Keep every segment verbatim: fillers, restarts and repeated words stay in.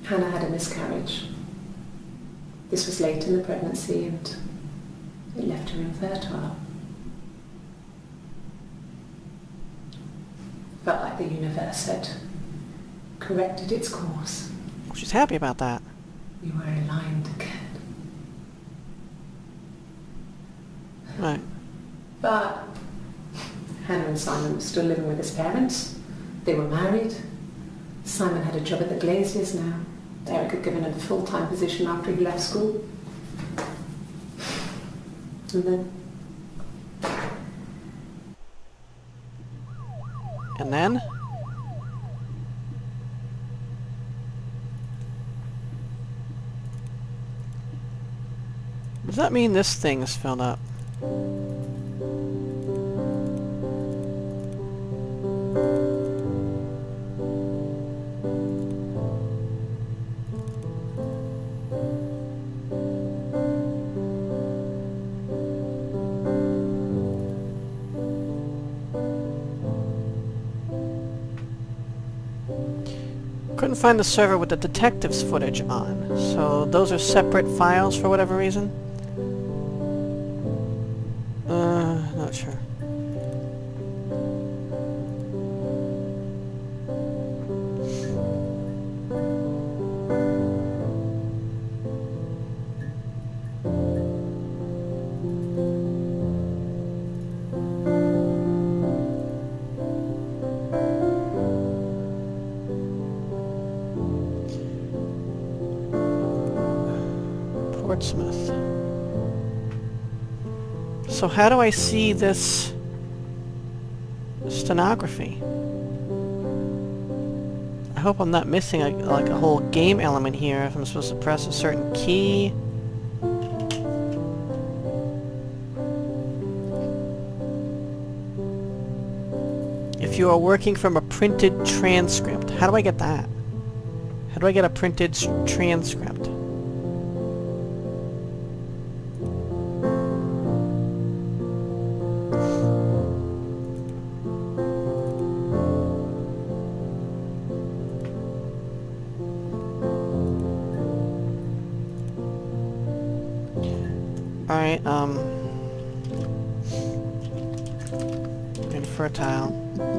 Hannah had a miscarriage. This was late in the pregnancy and it left her infertile. Felt like the universe had corrected its course. She's happy about that. We were aligned again. Right. But Hannah and Simon were still living with his parents. They were married. Simon had a job at the Glaziers now. Eric had given him a full-time position after he left school. And then... And then? Does that mean this thing is filled up? Couldn't find the server with the detectives footage on, so those are separate files for whatever reason? Uh, not sure. Portsmouth. So how do I see this stenography? I hope I'm not missing a, like a whole game element here if I'm supposed to press a certain key. If you are working from a printed transcript, how do I get that? How do I get a printed s transcript? Alright, um... infertile.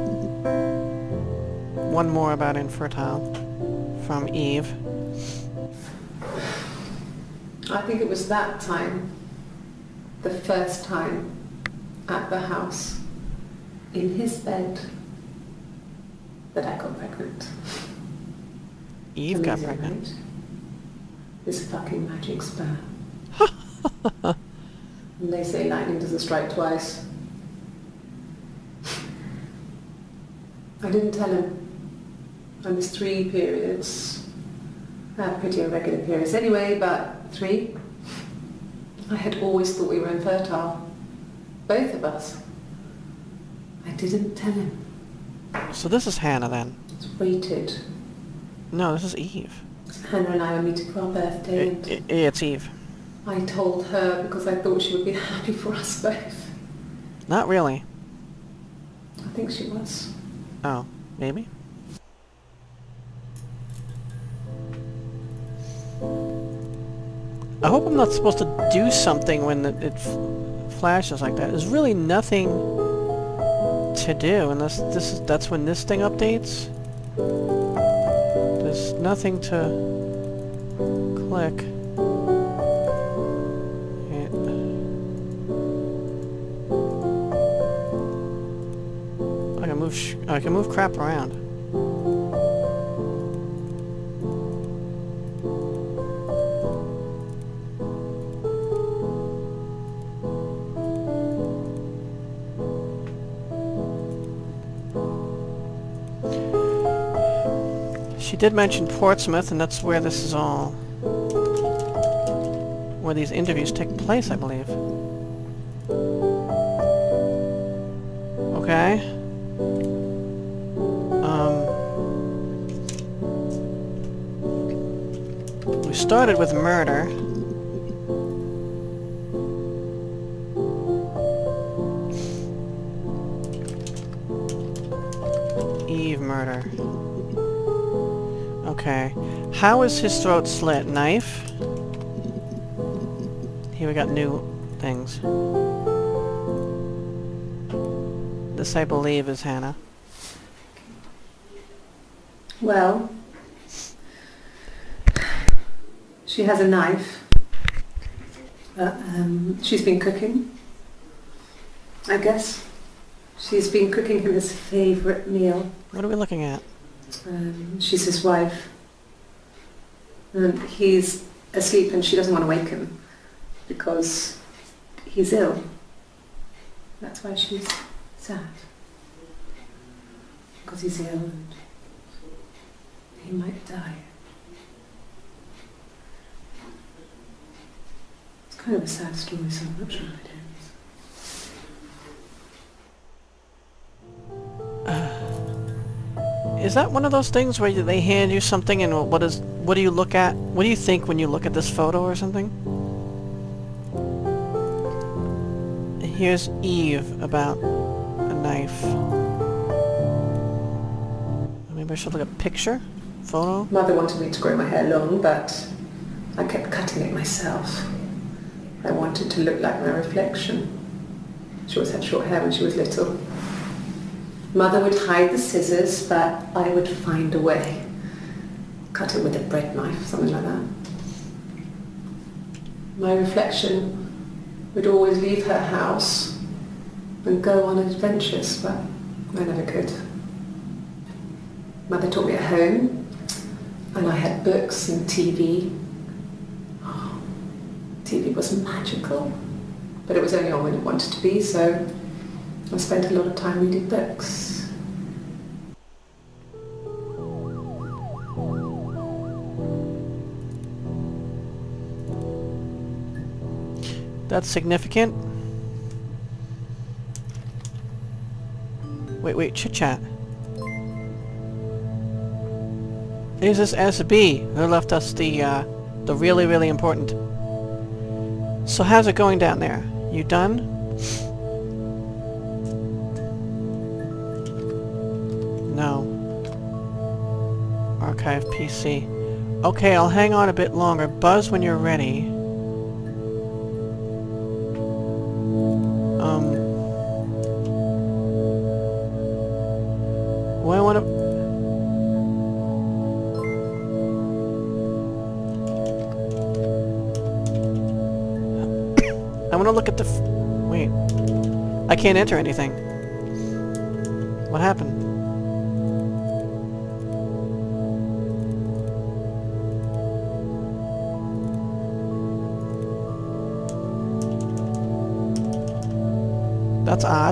One more about infertile from Eve. I think it was that time, the first time, at the house, in his bed, that I got pregnant. Eve got pregnant? Right? This fucking magic sperm. And they say lightning doesn't strike twice. I didn't tell him. I missed three periods. I have pretty irregular periods anyway, but three. I had always thought we were infertile. Both of us. I didn't tell him. So this is Hannah then? It's waited. No, this is Eve. Hannah and I were meeting for our birthday. I, I, it's Eve. I told her because I thought she would be happy for us both. Not really. I think she was. Oh, maybe? I hope I'm not supposed to do something when it, it f flashes like that. There's really nothing to do unless this is that's when this thing updates. There's nothing to click. I can move sh I can move crap around. She did mention Portsmouth, and that's where this is all... where these interviews take place, I believe. Okay. Um... We started with murder. Eve murder. Okay. How is his throat slit? Knife? Here we got new things. This, I believe, is Hannah. Well, she has a knife. But, um, she's been cooking, I guess. She's been cooking him his favourite meal. What are we looking at? Um, she's his wife. And he's asleep and she doesn't want to wake him because he's ill. That's why she's sad. Because he's ill and he might die. It's kind of a sad story, so I'm not sure it is. Is that one of those things where they hand you something and what is what do you look at? What do you think when you look at this photo or something? Here's Eve about a knife. Maybe I should look at a picture? Photo? Mother wanted me to grow my hair long, but I kept cutting it myself. I wanted to look like my reflection. She always had short hair when she was little. Mother would hide the scissors, but I would find a way. Cut it with a bread knife, something like that. My reflection would always leave her house and go on adventures, but I never could. Mother taught me at home, and I had books and T V. Oh, T V was magical, but it was only on when it wanted to be, so I spent a lot of time reading books. That's significant. Wait, wait, chit-chat. Is this S B who left us the, uh, the really, really important... So how's it going down there? You done? No. Archive P C. Okay, I'll hang on a bit longer. Buzz when you're ready. Um... Well, I want to... I want to look at the... F wait. I can't enter anything. What happened? That's odd.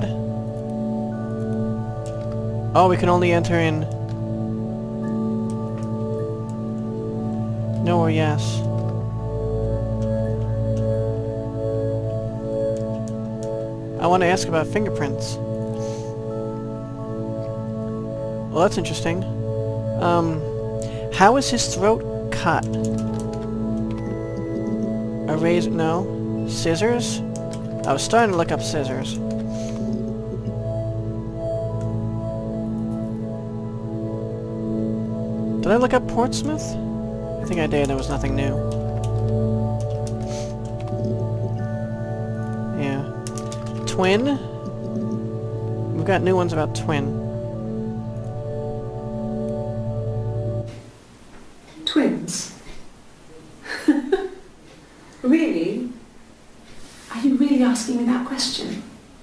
Oh, we can only enter in... No or yes. I want to ask about fingerprints. Well, that's interesting. Um, how is his throat cut? A razor? No. Scissors? I was starting to look up scissors. Did I look up Portsmouth? I think I did. There was nothing new. Yeah. Twin? We've got new ones about twin. Twins? Really? Are you really asking me that question?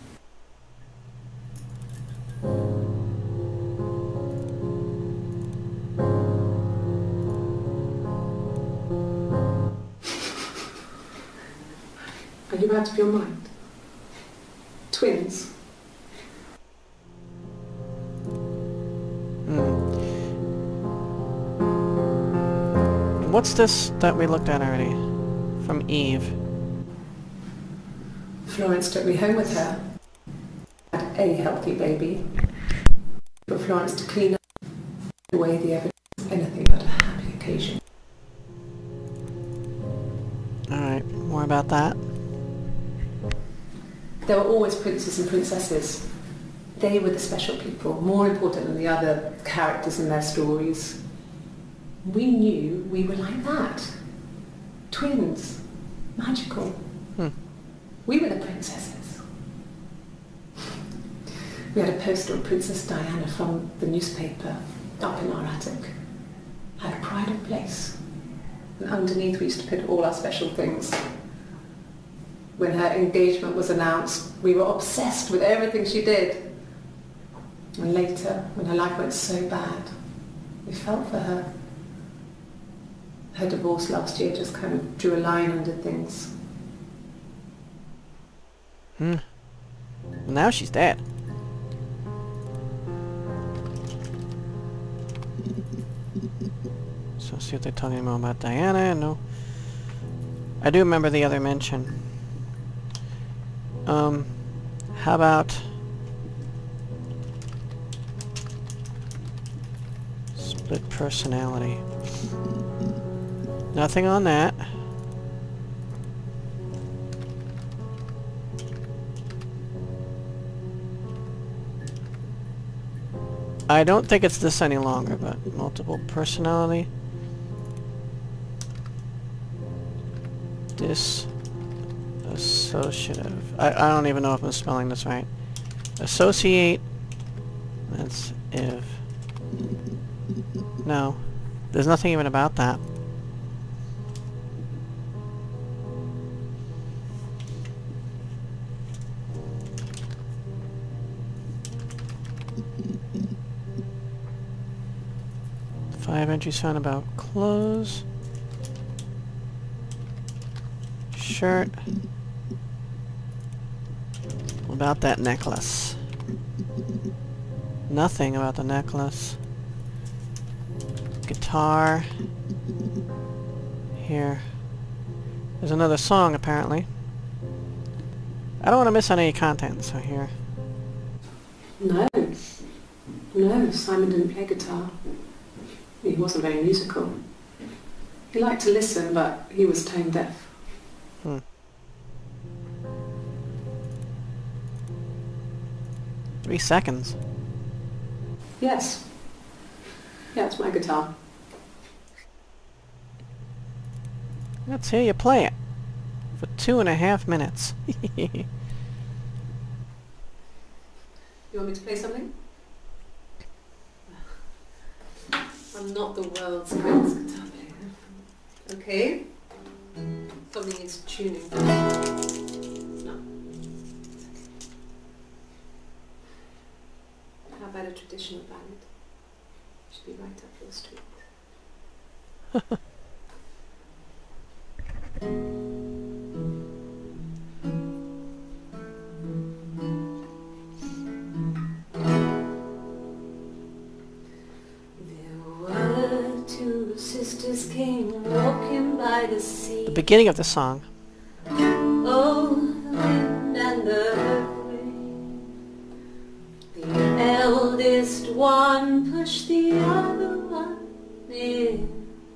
Are you out of your mind? Twins? Hmm. What's this that we looked at already? From Eve. Florence took me home with her. Had a healthy baby. For Florence to clean up away the evidence of anything but a happy occasion. Alright, more about that. There were always princes and princesses. They were the special people, more important than the other characters in their stories. We knew we were like that. Twins. Magical. Hmm. We were the princesses. We had a poster of Princess Diana from the newspaper up in our attic. Had a pride of place. And underneath we used to put all our special things. When her engagement was announced, we were obsessed with everything she did. And later, when her life went so bad, we felt for her. Her divorce last year just kind of drew a line under things. Hmm. Well, now she's dead. So see if they're talking more about Diana. No. I do remember the other mention. Um, how about split personality? Nothing on that. I don't think it's this any longer, but multiple personality. Disassociative. I, I don't even know if I'm spelling this right. Associate. That's if. No. There's nothing even about that. Five entries found about clothes. Shirt. What about that necklace? Nothing about the necklace. Guitar. Here. There's another song apparently. I don't want to miss on any content, so here. No. No, Simon didn't play guitar. He wasn't very musical. He liked to listen, but he was tone deaf. Hmm. Three seconds. Yes. Yeah, it's my guitar. Let's hear you play it. For two and a half minutes. You want me to play something? I'm not the world's greatest guitar player. Okay? Something needs tuning. No. How about a traditional ballad? Should be right up your street. Sisters came walking by the sea. The beginning of the song. Oh, the wind and the rain. The eldest one pushed the other one in.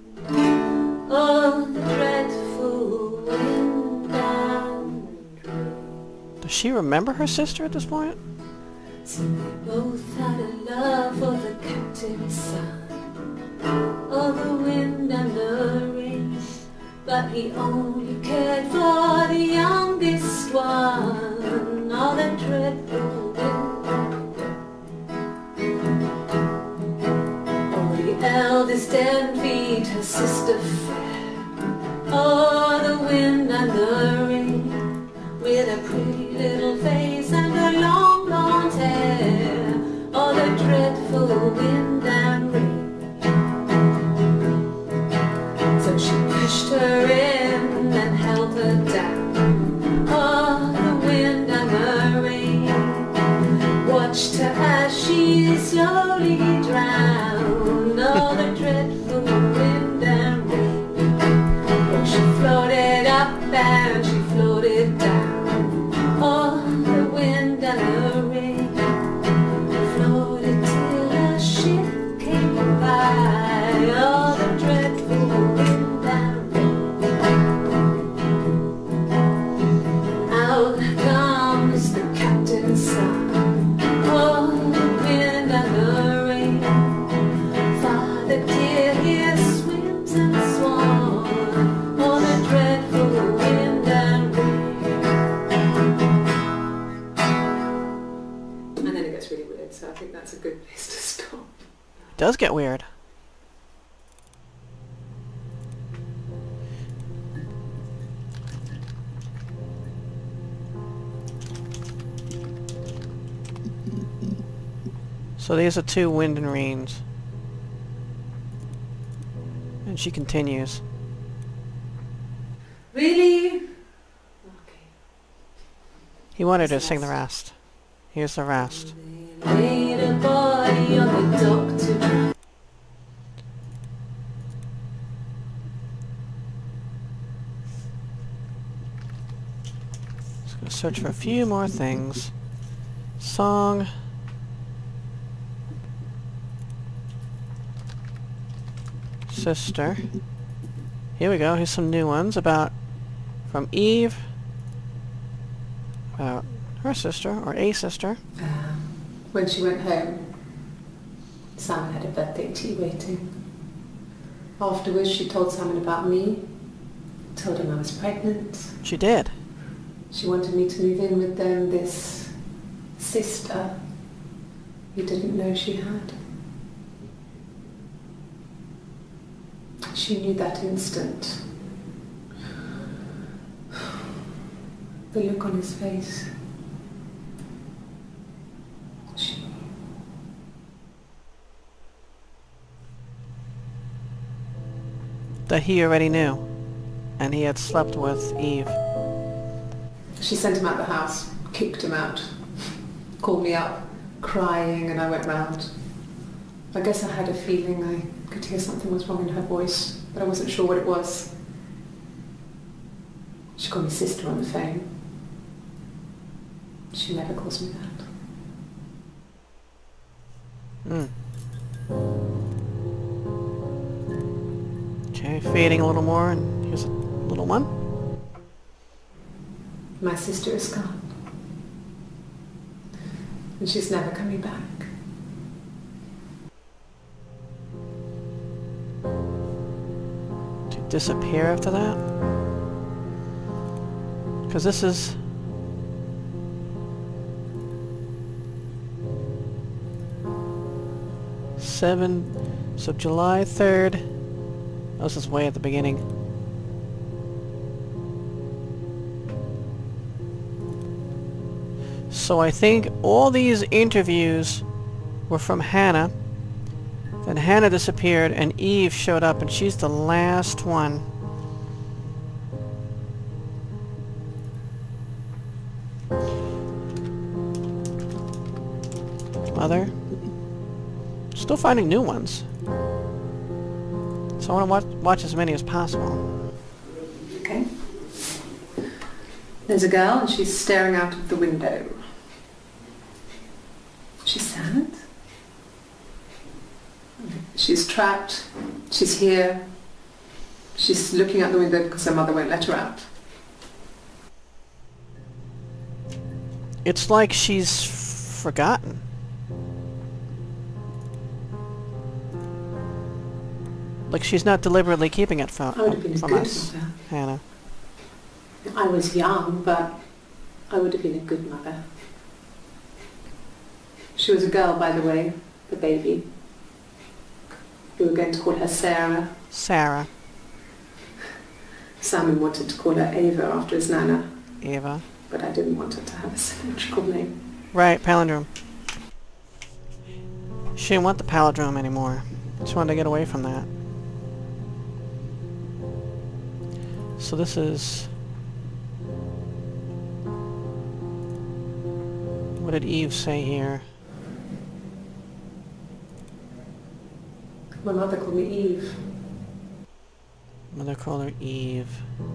Oh, the dreadful wind and rain. Does she remember her sister at this point? So they both had a love for the captain's son. Oh, the wind and the rain, but he only cared for the youngest one. Oh, the dreadful wind. Oh, the eldest envied her sister fair. Oh, the wind and the rain, with a pretty little face and her long blonde hair. Oh, the dreadful wind and rain. She pushed her in and held her down. Oh, the wind and the rain watched her as she slowly drowned. Oh, the dreadful wind and rain. Oh, she floated up and she floated down. Oh, the wind and the rain floated till a ship came by. Oh, the dreadful wind. gets really weird, so I think that's a good place to stop. It does get weird. So these are two wind and rains. And she continues. Really? Okay. He wanted her to sing the rest. Here's the rest. Laid a body on the doctor. Just gonna search for a few more things. Song. Sister. Here we go. Here's some new ones about from Eve. About her sister, or a sister. Uh, when she went home, Sam had a birthday tea waiting. Afterwards, she told Simon about me, told him I was pregnant. She did. She wanted me to move in with them, this sister he didn't know she had. She knew that instant. The look on his face. She knew. That he already knew. And he had slept with Eve. She sent him out the house, kicked him out, called me up, crying, and I went round. I guess I had a feeling I could hear something was wrong in her voice, but I wasn't sure what it was. She called me sister on the phone. She never calls me that. Hmm. Okay, fading a little more, and here's a little one. My sister is gone. And she's never coming back. To disappear after that? Because this is... Seven... So July third... Oh, this is way at the beginning. So I think all these interviews were from Hannah. Then Hannah disappeared and Eve showed up and she's the last one. Mother. Still finding new ones. So I want to watch, watch as many as possible. Okay. There's a girl and she's staring out of the window. She's sad. She's trapped. She's here. She's looking out the window because her mother won't let her out. It's like she's forgotten. Like she's not deliberately keeping it from, I would have been a from good us, mother. Hannah. I was young, but I would have been a good mother. She was a girl, by the way, the baby. We were going to call her Sarah. Sarah. Simon wanted to call her Ava after his nana, Eva. but I didn't want her to have a symmetrical name. Right, palindrome. She didn't want the palindrome anymore. She wanted to get away from that. So this is... What did Eve say here? My mother called me Eve. Mother called her Eve.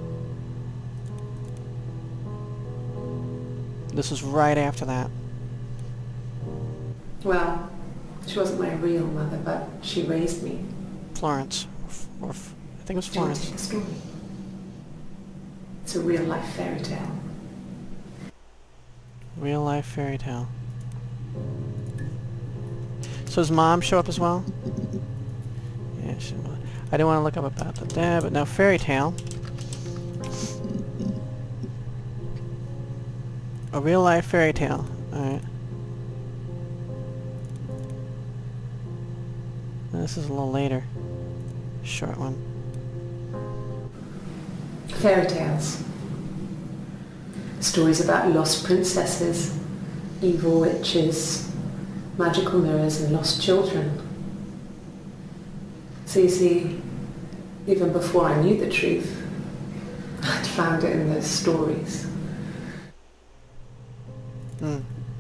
This was right after that. Well, she wasn't my real mother, but she raised me. Florence. Or, or I think it was Do you want to Florence. hear a story? It's a real life fairy tale. Real life fairy tale. So does Mom show up as well? Yeah, she, I didn't want to look up about the dad, but now fairy tale. A real life fairy tale. Alright. This is a little later. Short one. Fairy tales. Stories about lost princesses, evil witches, magical mirrors and lost children. So you see, even before I knew the truth, I'd found it in those stories. Hmm.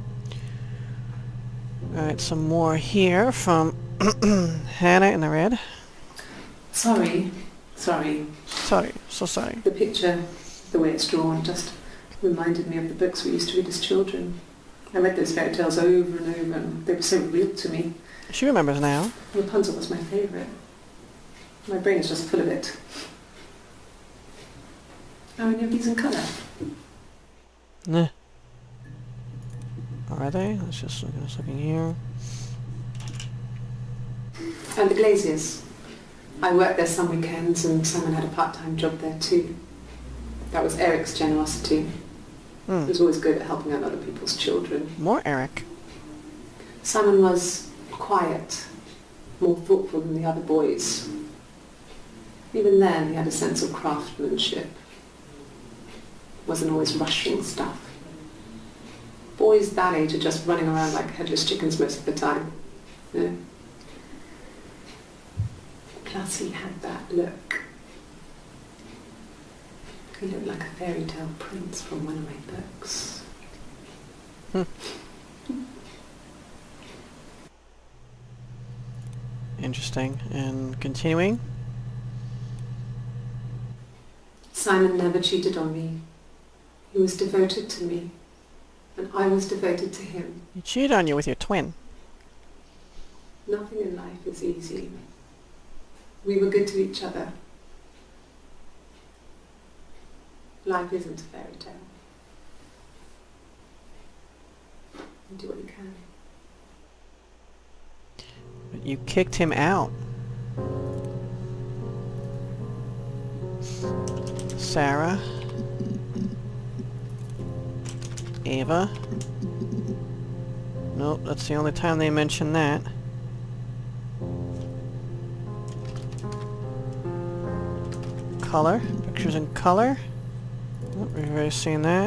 Alright, some more here from Hannah in the red. Sorry, sorry. Sorry, so sorry. The picture, the way it's drawn, just reminded me of the books we used to read as children. I read those fairy tales over and over, and they were so real to me. She remembers now. Rapunzel was my favourite. My brain is just full of it. Are any of these in colour? Nah. Are they? Let's just look at looking here. And the Glaziers. I worked there some weekends and Simon had a part-time job there too. That was Eric's generosity. Hmm. He was always good at helping out other people's children. More Eric. Simon was quiet, more thoughtful than the other boys. Even then he had a sense of craftsmanship. Wasn't always rushing stuff. Boys that age are just running around like headless chickens most of the time. You know? Plus he had that look. He looked like a fairy tale prince from one of my books. Hmm. Interesting. And continuing? Simon never cheated on me. He was devoted to me, and I was devoted to him. He cheated on you with your twin. Nothing in life is easy. We were good to each other. Life isn't a fairy tale. You do what you can. But you kicked him out. Sarah. Ava. Nope, that's the only time they mention that. Color. Pictures in color. Oh, we've already seen that.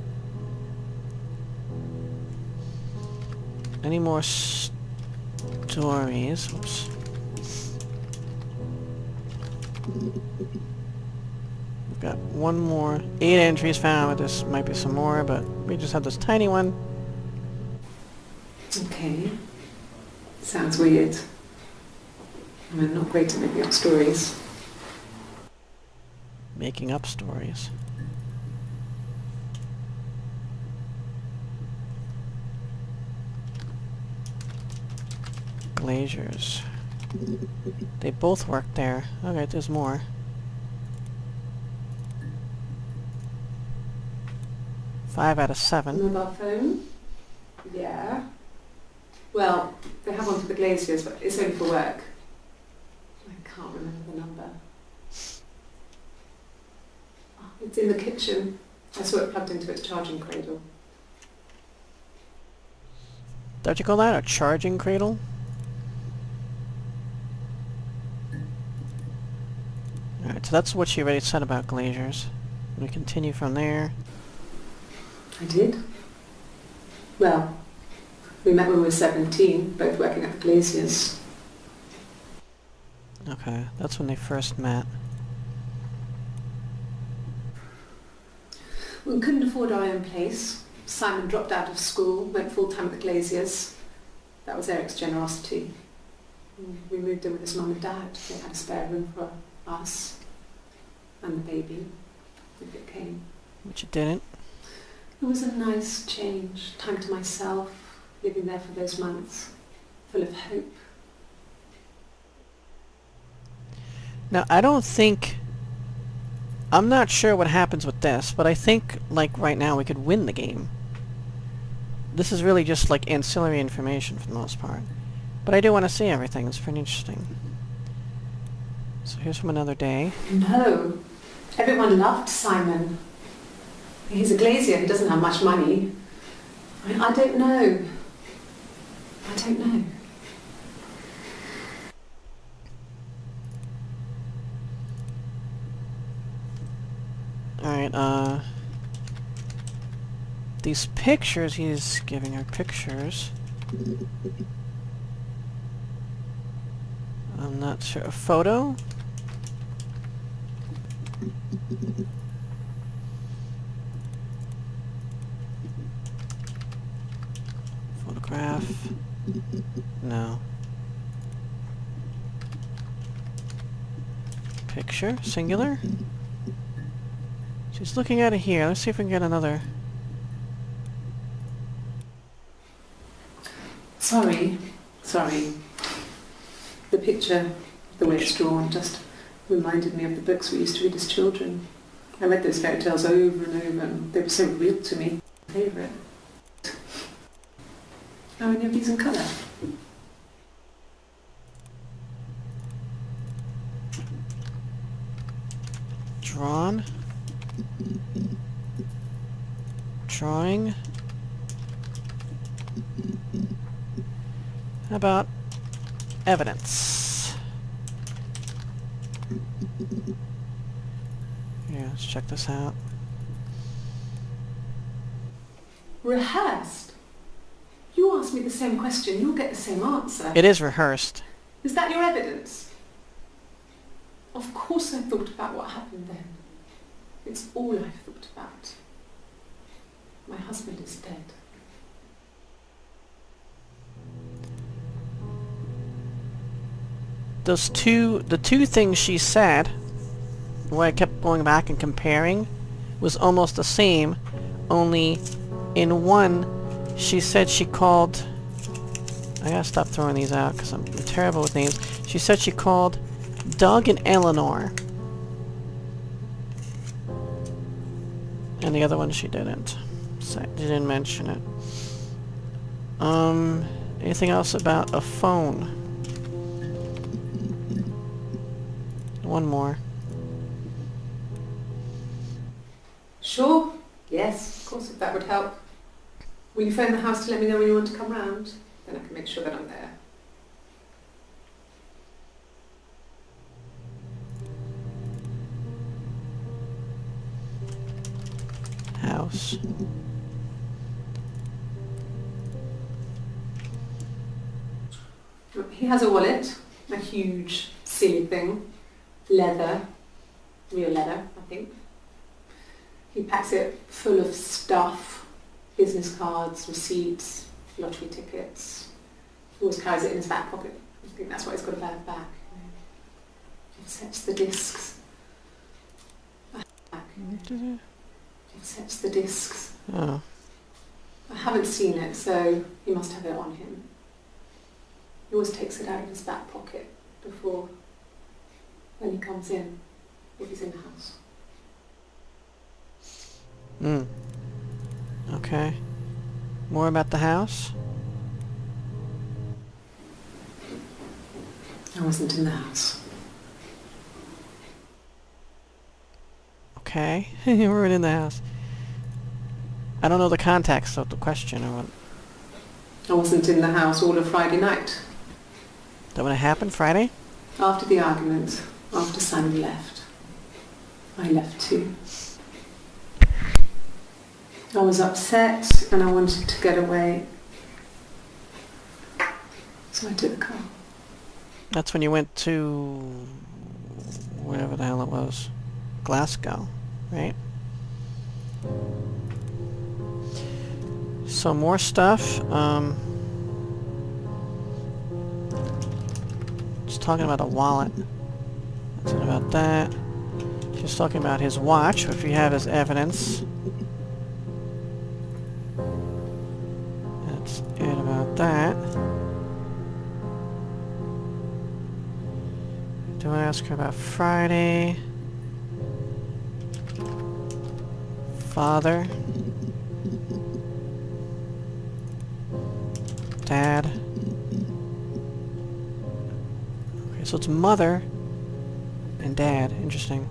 Any more stories? Oops. We've got one more. Eight entries found, but this might be some more, but we just have this tiny one. Okay. Sounds weird. I'm not great at making up stories. Making up stories. Glaziers. They both work there. Okay, there's more. Five out of seven. Mobile phone? Yeah. Well, they have one for the Glaziers, but it's only for work. I can't remember the number. Oh, it's in the kitchen. I saw it plugged into its charging cradle. Don't you call that a charging cradle? Alright, so that's what she already said about Glaziers. We continue from there. I did. Well, we met when we were seventeen, both working at the Glaziers. Okay, that's when they first met. We couldn't afford our own place. Simon dropped out of school, went full-time at the Glaziers. That was Eric's generosity. We moved in with his mum and dad. They had a spare room for us and the baby, if it came. Which it didn't. It was a nice change, time to myself, living there for those months, full of hope. Now, I don't think... I'm not sure what happens with this, but I think, like, right now we could win the game. This is really just, like, ancillary information for the most part. But I do want to see everything. It's pretty interesting. So here's from another day. No. Everyone loved Simon. He's a glazier. He doesn't have much money. I, I don't know. I don't know. Alright, uh... these pictures, he's giving her pictures. I'm not sure. A photo? Photograph? No. Picture? Singular? She's looking at it here. Let's see if we can get another. Sorry. Sorry. The picture, the way it's drawn, just reminded me of the books we used to read as children. I read those fairy tales over and over, and they were so real to me. Favourite. Are any of these in colour? Drawn. Drawing. How about evidence? Yeah, let's check this out. Rehearsed? You ask me the same question, you'll get the same answer. It is rehearsed. Is that your evidence? Of course I thought about what happened then. It's all I've thought about. My husband is dead. Those two, the two things she said, where I kept going back and comparing, was almost the same, only in one, she said she called, I gotta stop throwing these out because I'm terrible with names. She said she called Doug and Eleanor. And the other one she didn't. So she didn't mention it. Um, anything else about a phone? One more. Sure. Yes, of course, if that would help. Will you phone the house to let me know when you want to come round? Then I can make sure that I'm there. House. He has a wallet, a huge, silly thing, leather, real leather, I think. He packs it full of stuff, business cards, receipts, lottery tickets. He always carries it in his back pocket. I think that's why he's got a bad back. He sets the discs. Back. He sets the discs. Oh. I haven't seen it, so he must have it on him. He always takes it out of his back pocket before, when he comes in, if he's in the house. Hmm. Okay. More about the house? I wasn't in the house. Okay. You weren't in the house. I don't know the context of the question or what. I wasn't in the house all of Friday night. That when it happened Friday? After the argument, after Simon left. I left too. I was upset and I wanted to get away. So I took the car. That's when you went to wherever the hell it was. Glasgow, right? So more stuff. Um, just talking about a wallet. That's it about that. She's talking about his watch, which we have as evidence. That's it about that. Do I ask her about Friday? Father. Dad. Okay, so it's mother and dad. Interesting.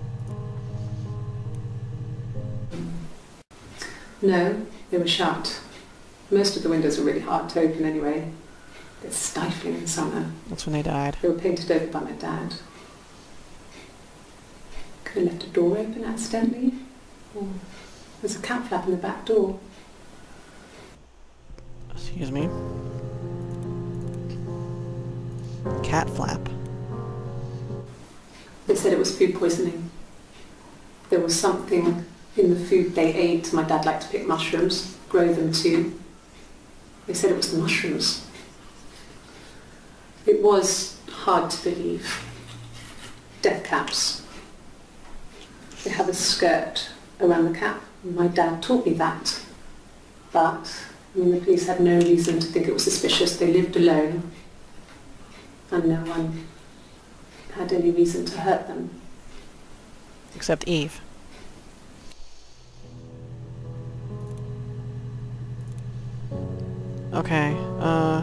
No, they were shut. Most of the windows were really hard to open anyway. They're stifling in summer. That's when they died. They were painted over by my dad. Could have left a door open accidentally. Oh, there's a cat flap in the back door. Excuse me. Cat flap. They said it was food poisoning. There was something in the food they ate. My dad liked to pick mushrooms, grow them too. They said it was the mushrooms. It was hard to believe. Death caps. They have a skirt around the cap. My dad taught me that. But, I mean, the police had no reason to think it was suspicious. They lived alone. And no one had any reason to hurt them. Except Eve. Okay, uh...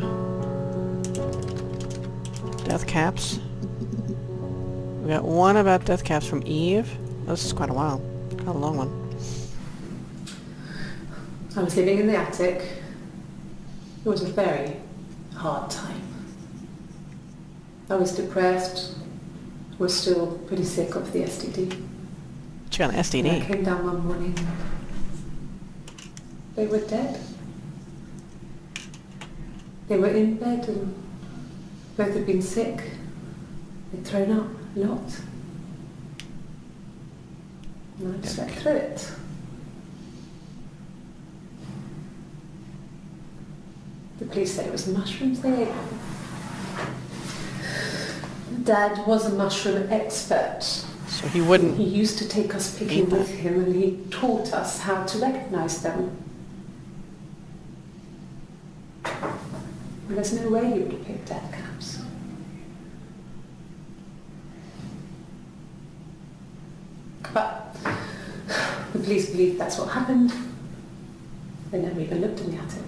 death caps. We got one about death caps from Eve. Oh, this is quite a while. Quite a long one. I was living in the attic. It was a very hard time. I was depressed. Was still pretty sick of the S T D. She got an S T D. And I came down one morning. They were dead. They were in bed and both had been sick. They'd thrown up a lot. And I slept through it. The police said it was mushrooms they ate. Dad was a mushroom expert. So he wouldn't... He used to take us picking with him and he taught us how to recognize them. And there's no way he would have picked death caps. But the police believe that's what happened. They never even looked in the attic.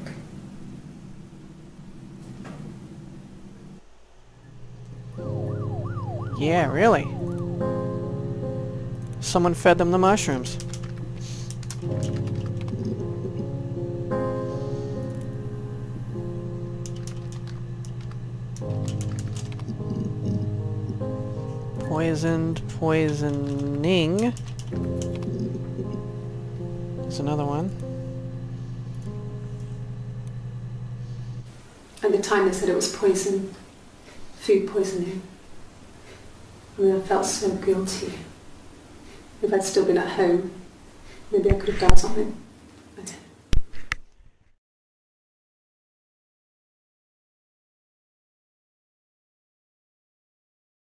Yeah, really? Someone fed them the mushrooms. Poisoned, poisoning. There's another one. At the time they said it was poison, food poisoning. I mean, I felt so guilty. If I'd still been at home, maybe I could have done something. I don't know.